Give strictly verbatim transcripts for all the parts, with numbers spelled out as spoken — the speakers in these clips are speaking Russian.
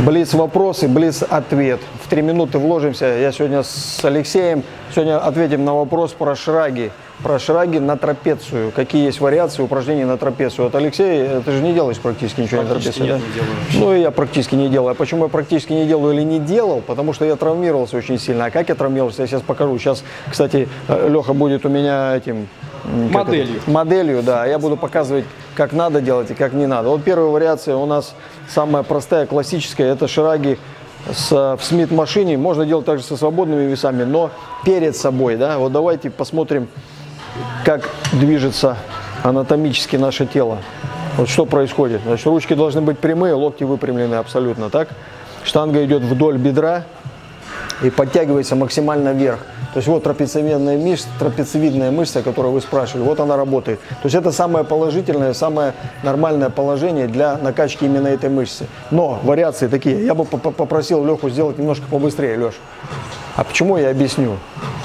Блиц вопросы, блиц ответ. В три минуты вложимся. Я сегодня с Алексеем. Сегодня ответим на вопрос про шраги. Про шраги на трапецию. Какие есть вариации упражнений на трапецию. Вот, Алексей, ты же не делаешь практически ничего на трапеции, да? Не делаю. Ну и я практически не делаю. А почему я практически не делаю или не делал? Потому что я травмировался очень сильно. А как я травмировался, я сейчас покажу. Сейчас, кстати, Леха будет у меня этим... Моделью. Это? Моделью, да. Я буду показывать, как надо делать и как не надо. Вот первая вариация у нас самая простая, классическая. Это шраги с, в Смит-машине. Можно делать также со свободными весами, но перед собой, да. Вот давайте посмотрим, как движется анатомически наше тело. Вот что происходит. Значит, ручки должны быть прямые, локти выпрямлены абсолютно так. Штанга идет вдоль бедра и подтягивается максимально вверх. То есть вот трапециевидная мышца, трапециевидная мышца, которую вы спрашивали, вот она работает. То есть это самое положительное, самое нормальное положение для накачки именно этой мышцы. Но вариации такие. Я бы попросил Леху сделать немножко побыстрее, Леш. А почему, я объясню.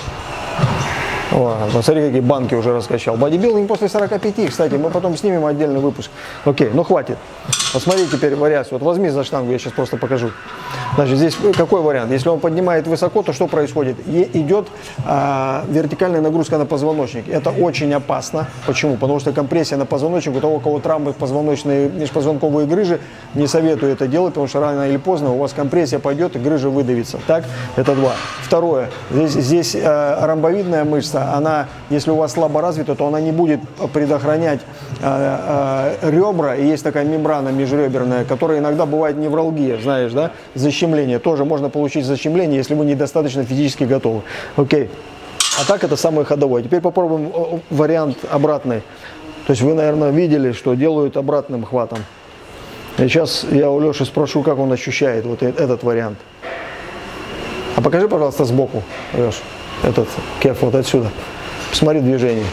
О, посмотри, какие банки уже раскачал. Бодибилдинг после сорока пяти, кстати, мы потом снимем отдельный выпуск. Окей, ну хватит. Посмотри теперь вариацию. Вот возьми за штангу, я сейчас просто покажу. Значит, здесь какой вариант? Если он поднимает высоко, то что происходит? И идет а, вертикальная нагрузка на позвоночник. Это очень опасно. Почему? Потому что компрессия на позвоночник, у того, у кого травмы позвоночные, межпозвонковые грыжи, не советую это делать, потому что рано или поздно у вас компрессия пойдет и грыжа выдавится. Так? Это два. Второе. Здесь, здесь а, ромбовидная мышца, она, если у вас слабо развита, то она не будет предохранять а, а, ребра. И есть такая мембрана межреберная, которая иногда бывает невралгия, знаешь, да? Защемление. Тоже можно получить защемление, если вы недостаточно физически готовы. Окей. А так это самое ходовое. Теперь попробуем вариант обратный. То есть вы, наверное, видели, что делают обратным хватом. И сейчас я у Леши спрошу, как он ощущает вот этот вариант. А покажи, пожалуйста, сбоку, Леш, этот кеф вот отсюда. Посмотри движение.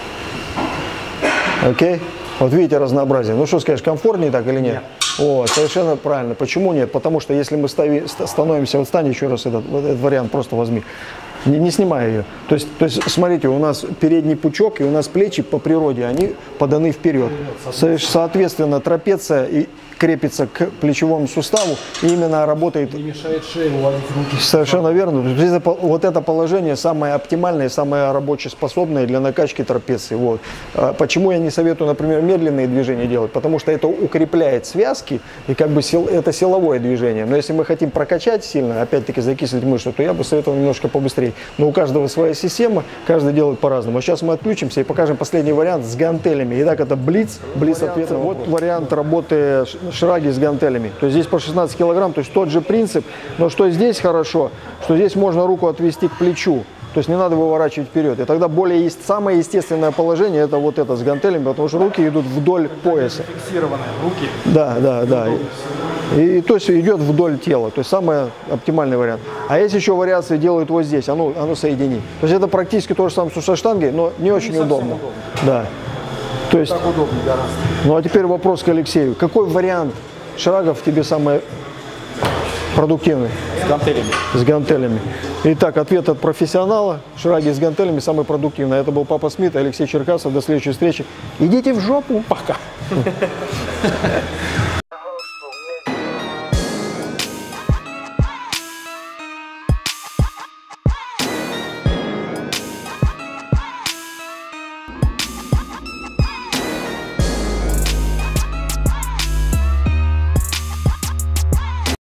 Окей. Вот видите разнообразие. Ну что скажешь, комфортнее так или нет? Нет. О, совершенно правильно. Почему нет? Потому что если мы стави, становимся, вот стань еще раз этот, вот этот вариант, просто возьми. Не, не снимай ее. То есть, то есть, смотрите, у нас передний пучок и у нас плечи по природе, они поданы вперед. Соответственно, трапеция и крепится к плечевому суставу и именно работает. Не мешает шее уложить руки. Совершенно верно. Вот это положение самое оптимальное, самое рабочеспособное для накачки трапеции. Вот. Почему я не советую, например, медленные движения делать? Потому что это укрепляет связки и как бы сил, это силовое движение. Но если мы хотим прокачать сильно, опять-таки закислить мышцу, то я бы советовал немножко побыстрее. Но у каждого своя система, каждый делает по-разному. А сейчас мы отключимся и покажем последний вариант с гантелями. Итак, это блиц, блиц ответно. Вот вариант работы шраги с гантелями. То есть здесь по шестнадцать килограмм, то есть тот же принцип, но что здесь хорошо, что здесь можно руку отвести к плечу. То есть не надо выворачивать вперед. И тогда более самое естественное положение это вот это с гантелями, потому что руки идут вдоль пояса. Фиксированные руки. Да, да, да. И, и то есть идет вдоль тела. То есть самый оптимальный вариант. А есть еще вариации делают вот здесь. А ну, а ну соедини. То есть это практически то же самое, что со штангой, но не очень удобно. удобно. Да. То есть, так удобно гораздо. Ну а теперь вопрос к Алексею. Какой вариант шрагов тебе самый продуктивный? С гантелями. С гантелями. Итак, ответ от профессионала. Шраги с гантелями самый продуктивный. Это был Папа Смит, Алексей Черкасов. До следующей встречи. Идите в жопу. Пока.